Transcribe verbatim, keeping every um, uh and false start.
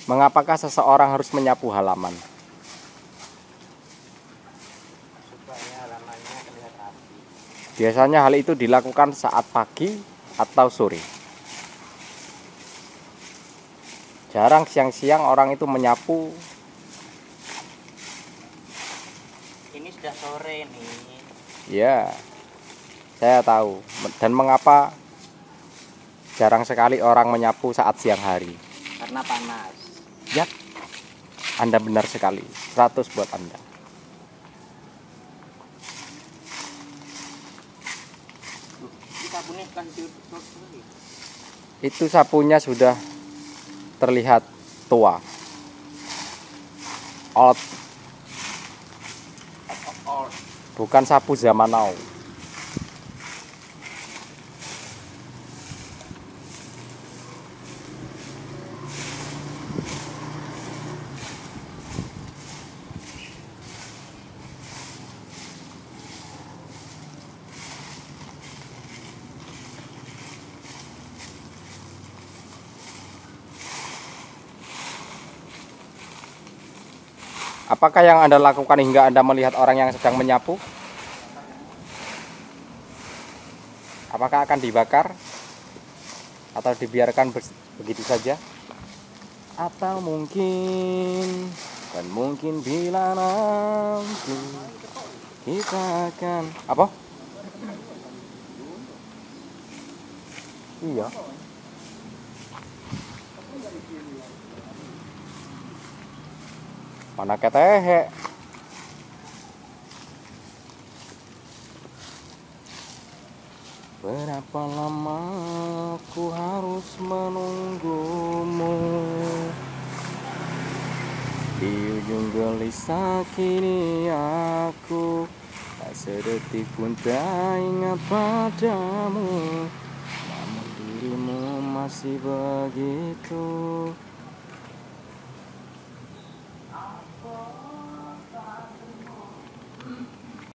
Mengapakah seseorang harus menyapu halaman? Supaya halamannya terlihat rapi. Biasanya hal itu dilakukan saat pagi atau sore. Jarang siang-siang orang itu menyapu. Ini sudah sore nih. Ya, saya tahu. Dan mengapa jarang sekali orang menyapu saat siang hari? Karena panas. Ya, Anda benar sekali. seratus buat Anda. Itu sapunya sudah terlihat tua. Old. Bukan sapu zaman now. Apakah yang Anda lakukan hingga Anda melihat orang yang sedang menyapu? Apakah akan dibakar? Atau dibiarkan begitu saja? Atau mungkin, dan mungkin bila nanti kita akan... Apa? Iya. Mana ketehe? Berapa lama aku harus menunggumu di ujung gelisah kini aku tak sedetik pun tak ingat padamu, namun dirimu masih begitu